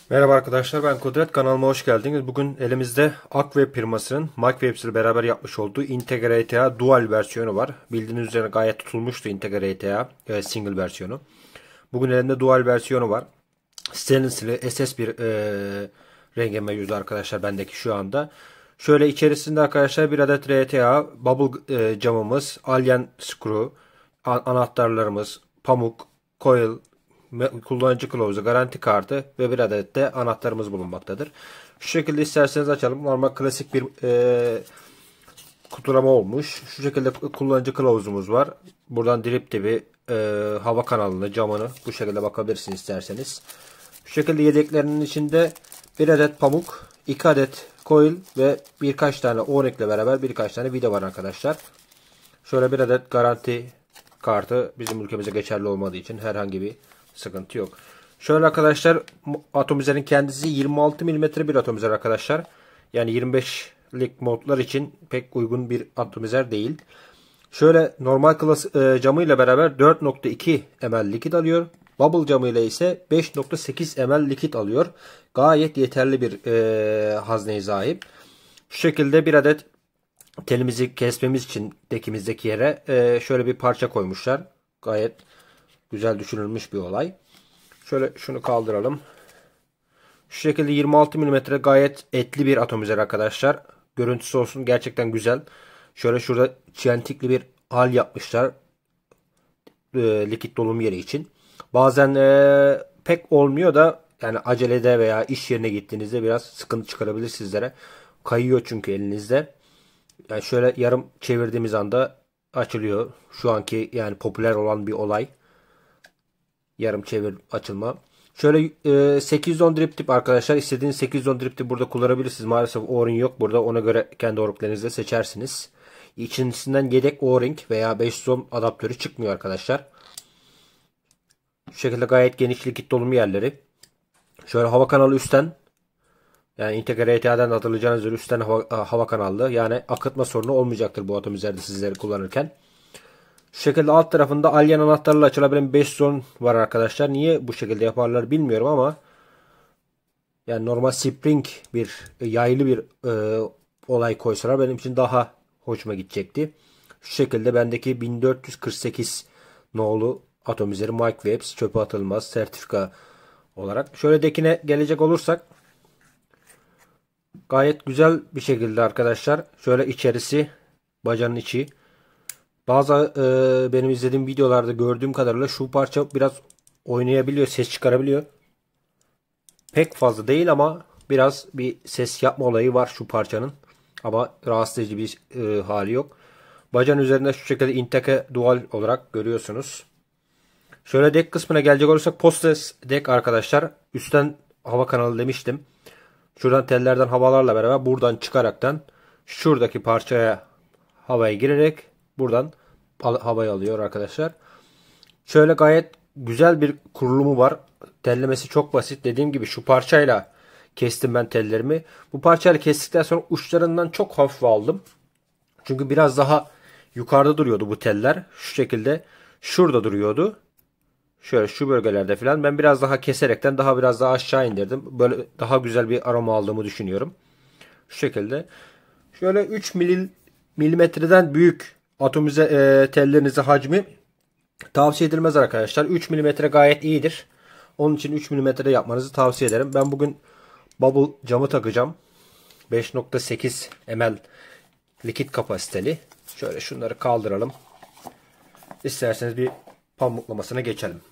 Merhaba arkadaşlar, ben Kudret, kanalıma hoş geldiniz. Bugün elimizde Akweb firmasının Micwaves ile beraber yapmış olduğu Integra ETA Dual versiyonu var. Bildiğiniz üzere gayet tutulmuştu Integra ETA single versiyonu. Bugün elimde Dual versiyonu var. Stainless'li SS bir rengi mevcut arkadaşlar bendeki şu anda. Şöyle içerisinde arkadaşlar bir adet RTA, bubble camımız, alien screw, anahtarlarımız, pamuk, coil, kullanıcı kılavuzu, garanti kartı ve bir adet de anahtarımız bulunmaktadır. Şu şekilde isterseniz açalım. Normal klasik bir kutulama olmuş. Şu şekilde kullanıcı kılavuzumuz var. Buradan drip dibi, hava kanalını, camını bu şekilde bakabilirsiniz isterseniz. Şu şekilde yedeklerinin içinde bir adet pamuk, 2 adet coil ve birkaç tane O-ring ile beraber birkaç tane vida var arkadaşlar. Şöyle bir adet garanti kartı, bizim ülkemize geçerli olmadığı için herhangi bir sıkıntı yok. Şöyle arkadaşlar, atomizerin kendisi 26 milimetre bir atomizer arkadaşlar. Yani 25'lik modlar için pek uygun bir atomizer değil. Şöyle normal camı ile beraber 4.2 ml likit alıyor. Bubble camı ile ise 5.8 ml likit alıyor. Gayet yeterli bir hazneye sahip. Şu şekilde bir adet telimizi kesmemiz için dekimizdeki yere şöyle bir parça koymuşlar. Gayet güzel düşünülmüş bir olay. Şöyle şunu kaldıralım. Şu şekilde 26 milimetre gayet etli bir atomizer arkadaşlar. Görüntüsü olsun gerçekten güzel. Şöyle şurada çentikli bir hal yapmışlar. Likit dolum yeri için. Bazen pek olmuyor da yani acelede veya iş yerine gittiğinizde biraz sıkıntı çıkarabilir sizlere. Kayıyor çünkü elinizde. Yani şöyle yarım çevirdiğimiz anda açılıyor. Şu anki yani popüler olan bir olay. Yarım çevir açılma. Şöyle 810 drip tip arkadaşlar. İstediğiniz 810 drip tip burada kullanabilirsiniz. Maalesef O-ring yok burada. Ona göre kendi O-ring'lerinizde seçersiniz. İçinden yedek O-ring veya 510 adaptörü çıkmıyor arkadaşlar. Şu şekilde gayet geniş likit dolumu yerleri. Şöyle hava kanalı üstten. Yani Integra ETA'dan hatırlayacağınız üzere üstten hava kanallı. Yani akıtma sorunu olmayacaktır bu atomizerde sizleri kullanırken. Şu şekilde alt tarafında alien anahtarla açılabilen 5 zon var arkadaşlar. Niye bu şekilde yaparlar bilmiyorum ama yani normal spring bir yaylı bir olay koysalar benim için daha hoşuma gidecekti. Şu şekilde bendeki 1448 nolu atomizeri Micwaves çöpe atılmaz sertifika olarak. Şöyle dekine gelecek olursak gayet güzel bir şekilde arkadaşlar. Şöyle içerisi, bacanın içi. Bazı benim izlediğim videolarda gördüğüm kadarıyla şu parça biraz oynayabiliyor, ses çıkarabiliyor. Pek fazla değil ama biraz bir ses yapma olayı var şu parçanın. Ama rahatsız edici bir hali yok. Bacanın üzerinde şu şekilde Integra Dual olarak görüyorsunuz. Şöyle dek kısmına gelecek olursak postless dek arkadaşlar. Üstten hava kanalı demiştim. Şuradan tellerden havalarla beraber buradan çıkaraktan şuradaki parçaya havaya girerek buradan havayı alıyor arkadaşlar. Şöyle gayet güzel bir kurulumu var. Tellemesi çok basit. Dediğim gibi şu parçayla kestim ben tellerimi. Bu parçayla kestikten sonra uçlarından çok hafif aldım. Çünkü biraz daha yukarıda duruyordu bu teller. Şu şekilde şurada duruyordu. Şöyle şu bölgelerde falan. Ben biraz daha keserekten biraz daha aşağı indirdim. Böyle daha güzel bir aroma aldığımı düşünüyorum. Şu şekilde. Şöyle 3 milimetreden büyük atomize tellerinizi hacmi tavsiye edilmez arkadaşlar. 3 milimetre gayet iyidir. Onun için 3 milimetre yapmanızı tavsiye ederim. Ben bugün bubble camı takacağım. 5.8 ml likit kapasiteli. Şöyle şunları kaldıralım. İsterseniz bir pamuklamasına geçelim.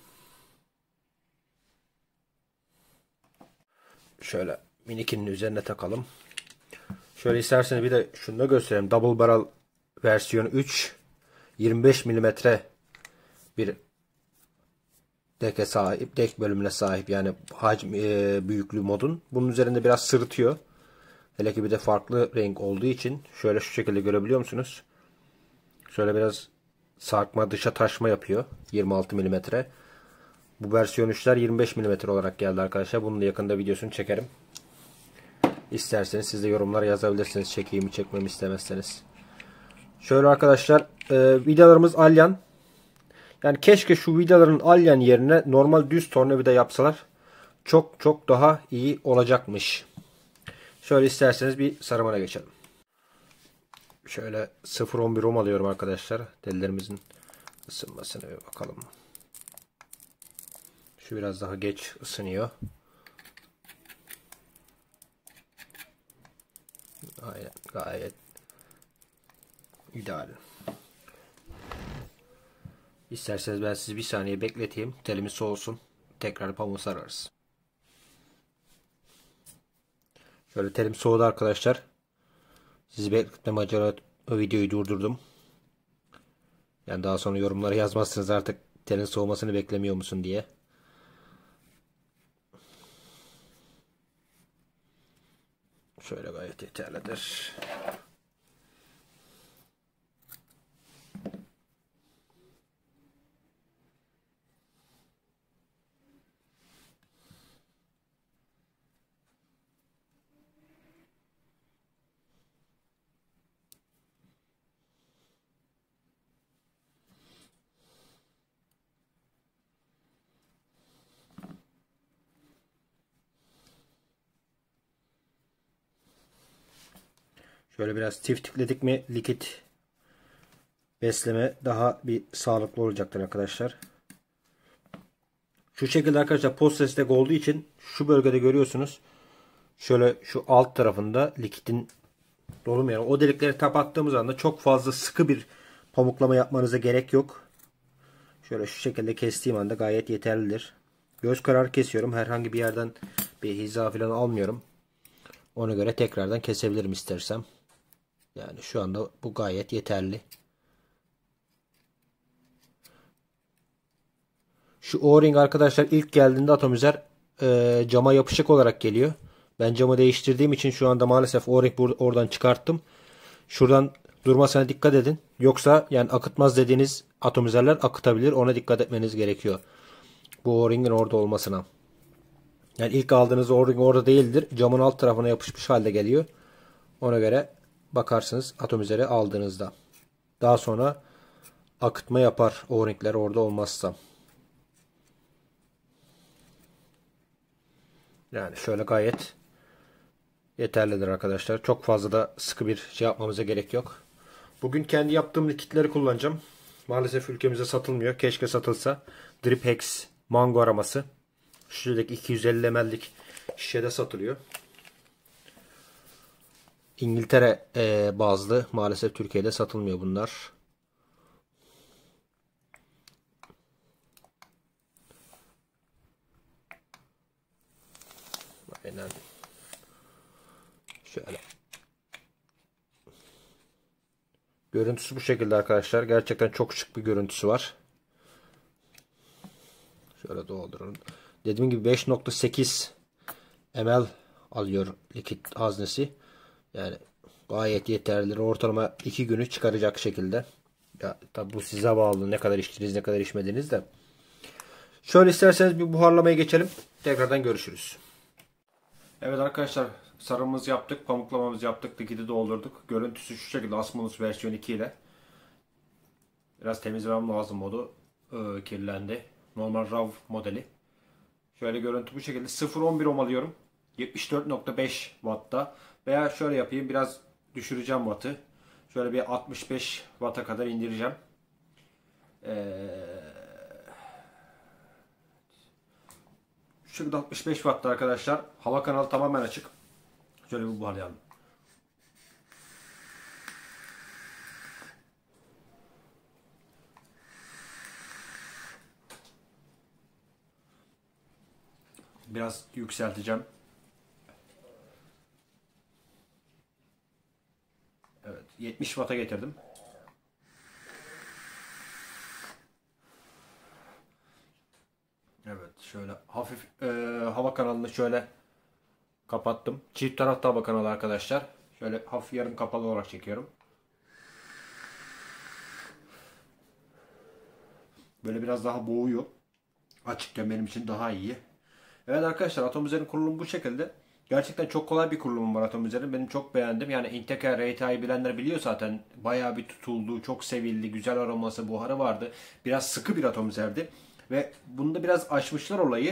Şöyle minikinin üzerine takalım. Şöyle isterseniz bir de şunu da göstereyim. Double barrel versiyon 3 25 milimetre bir deke sahip, dek bölümüne sahip yani hacim büyüklüğü modun. Bunun üzerinde biraz sırıtıyor. Hele ki bir de farklı renk olduğu için şöyle şu şekilde görebiliyor musunuz? Şöyle biraz sarkma, dışa taşma yapıyor. 26 milimetre. Bu versiyon 3'ler 25 milimetre olarak geldi arkadaşlar. Bunun da yakında videosunu çekerim. İsterseniz siz de yorumlara yazabilirsiniz. Çekeyim mi çekmemi istemezseniz. Şöyle arkadaşlar vidalarımız alyan. Yani keşke şu vidaların alyan yerine normal düz tornavida yapsalar. çok çok daha iyi olacakmış. Şöyle isterseniz bir sarımana geçelim. Şöyle 0.11 ohm alıyorum arkadaşlar. Tellerimizin ısınmasına bir bakalım. Şu biraz daha geç ısınıyor. Aynen, gayet ideal. İsterseniz ben sizi bir saniye bekleteyim. Telimiz soğusun. Tekrar pamuğu sararız. Şöyle telim soğudu arkadaşlar. Sizi bekletmem acaba o videoyu durdurdum. Yani daha sonra yorumlara yazmazsınız artık telin soğumasını beklemiyor musun diye. Şöyle gayet yeterlidir. Şöyle biraz tiftikledik mi likit besleme daha bir sağlıklı olacaktır arkadaşlar. Şu şekilde arkadaşlar post destek olduğu için şu bölgede görüyorsunuz. Şöyle şu alt tarafında likitin dolum o delikleri kapattığımız anda çok fazla sıkı bir pamuklama yapmanıza gerek yok. Şöyle şu şekilde kestiğim anda gayet yeterlidir. Göz kararı kesiyorum. Herhangi bir yerden bir hiza falan almıyorum. Ona göre tekrardan kesebilirim istersem. Yani şu anda bu gayet yeterli. Şu O-ring arkadaşlar ilk geldiğinde atomizer cama yapışık olarak geliyor. Ben camı değiştirdiğim için şu anda maalesef O-ring oradan çıkarttım. Şuradan durmasına dikkat edin. Yoksa yani akıtmaz dediğiniz atomizerler akıtabilir. Ona dikkat etmeniz gerekiyor. Bu O-ring'in orada olmasına. Yani ilk aldığınız O-ring orada değildir. Camın alt tarafına yapışmış halde geliyor. Ona göre bakarsınız atomizeri aldığınızda. Daha sonra akıtma yapar O-ringler orada olmazsa. Yani şöyle gayet yeterlidir arkadaşlar. Çok fazla da sıkı bir şey yapmamıza gerek yok. Bugün kendi yaptığım likitleri kullanacağım. Maalesef ülkemizde satılmıyor. Keşke satılsa. Drip Hex mango araması. Şuradaki 250 ml'lik şişede satılıyor. İngiltere bazlı. Maalesef Türkiye'de satılmıyor bunlar. Aynen. Şöyle. Görüntüsü bu şekilde arkadaşlar. Gerçekten çok şık bir görüntüsü var. Şöyle doldurun. Dediğim gibi 5.8 ml alıyor likit haznesi. Yani gayet yeterlidir. Ortalama 2 günü çıkaracak şekilde. Ya tabi bu size bağlı. Ne kadar içtiniz, ne kadar içmediniz de. Şöyle isterseniz bir buharlamaya geçelim. Tekrardan görüşürüz. Evet arkadaşlar, sarımımızı yaptık, pamuklamamızı yaptık, likidi doldurduk. Görüntüsü şu şekilde, Asmolus versiyon 2 ile. Biraz temizlemem lazım modu. Kirlendi. Normal RAW modeli. Şöyle görüntü bu şekilde. 0.11 ohm alıyorum. 74.5 Watt'ta. Veya şöyle yapayım, biraz düşüreceğim Watt'ı. Şöyle bir 65 Watt'a kadar indireceğim. Şu şekilde 65 Watt'ta arkadaşlar. Hava kanalı tamamen açık. Şöyle bir buharlayalım. Biraz yükselteceğim. Evet, 70 Watt'a getirdim. Evet, şöyle hafif hava kanalını şöyle kapattım. Çift taraflı hava kanalı arkadaşlar. Şöyle hafif yarım kapalı olarak çekiyorum. Böyle biraz daha boğuyor. Açıkken benim için daha iyi. Evet arkadaşlar, Atomizer'in kurulumu bu şekilde. Gerçekten çok kolay bir kurulum var Atomizer'in. Benim çok beğendim. Yani Integra RTI'yi bilenler biliyor zaten. Bayağı bir tutuldu. Çok sevildi. Güzel aroması, buharı vardı. Biraz sıkı bir Atomizer'di. Ve bunda biraz aşmışlar olayı.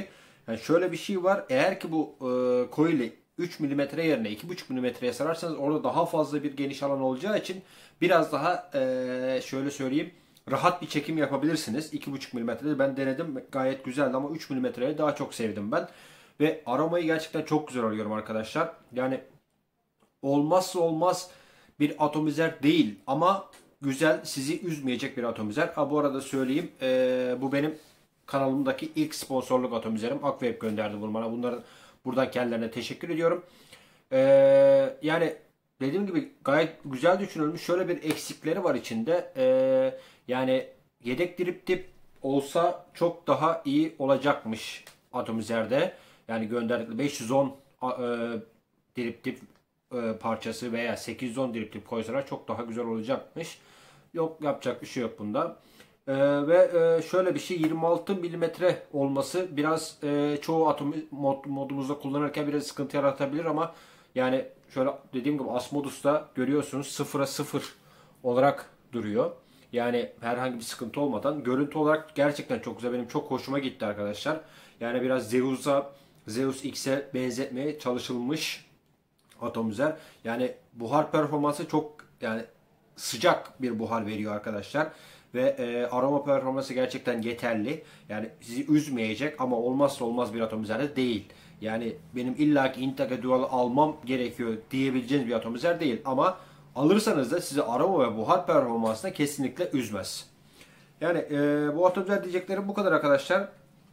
Yani şöyle bir şey var. Eğer ki bu coil'i 3 milimetre yerine 2,5 milimetreye sararsanız orada daha fazla bir geniş alan olacağı için biraz daha şöyle söyleyeyim, rahat bir çekim yapabilirsiniz. 2,5 milimetrede ben denedim, gayet güzeldi ama 3 milimetreye daha çok sevdim ben. Ve aromayı gerçekten çok güzel alıyorum arkadaşlar. Yani olmazsa olmaz bir atomizer değil ama güzel, sizi üzmeyecek bir atomizer. Ha, bu arada söyleyeyim, bu benim kanalımdaki ilk sponsorluk atomizerim. Akweb gönderdi bunu bana. Bunların buradan kendilerine teşekkür ediyorum. Yani dediğim gibi gayet güzel düşünülmüş. Şöyle bir eksikleri var içinde. Yani yedek drip tip olsa çok daha iyi olacakmış atomizerde. Yani gönderdikleri 510 drip tip parçası veya 810 drip tip koysalar çok daha güzel olacakmış. Yok, yapacak bir şey yok bunda. Ve şöyle bir şey, 26 milimetre olması biraz çoğu atom modumuzda kullanırken biraz sıkıntı yaratabilir ama yani şöyle dediğim gibi Asmodus'ta görüyorsunuz 0'a 0 olarak duruyor. Yani herhangi bir sıkıntı olmadan görüntü olarak gerçekten çok güzel. Benim çok hoşuma gitti arkadaşlar. Yani biraz Zeus X'e benzetmeye çalışılmış atomizer. Yani buhar performansı çok, yani sıcak bir buhar veriyor arkadaşlar. Ve aroma performansı gerçekten yeterli. Yani sizi üzmeyecek ama olmazsa olmaz bir atomizer de değil. Yani benim illaki Integra Dual almam gerekiyor diyebileceğiniz bir atomizer değil. Ama alırsanız da sizi aroma ve buhar performansına kesinlikle üzmez. Yani bu atomizer diyeceklerim bu kadar arkadaşlar.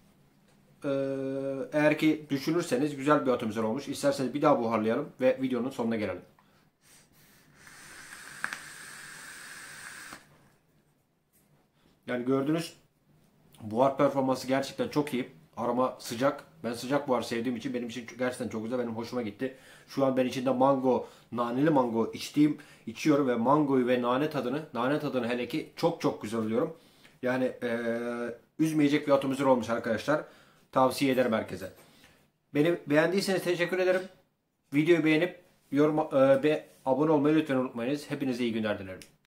Eğer ki düşünürseniz güzel bir atomizer olmuş. İsterseniz bir daha buharlayalım ve videonun sonuna gelelim. Yani gördüğünüz buhar performansı gerçekten çok iyi. Aroma sıcak. Ben sıcak buhar sevdiğim için benim için gerçekten çok güzel. Benim hoşuma gitti. Şu an ben içinde mango, naneli mango içiyorum ve mangoyu ve nane tadını hele ki çok çok güzel alıyorum. Yani üzmeyecek bir atomizer olmuş arkadaşlar. Tavsiye ederim herkese. Beni beğendiyseniz teşekkür ederim. Videoyu beğenip abone olmayı lütfen unutmayınız. Hepinize iyi günler dilerim.